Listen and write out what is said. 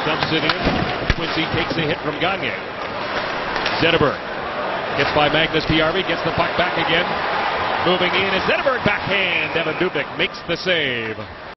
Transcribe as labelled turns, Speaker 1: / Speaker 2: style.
Speaker 1: Dumps it in. Quincy takes a hit from Gagne. Zetterberg gets by Magnus Paajarvi, gets the puck back again. Moving in is Zetterberg, backhand. Devan Dubnyk makes the save.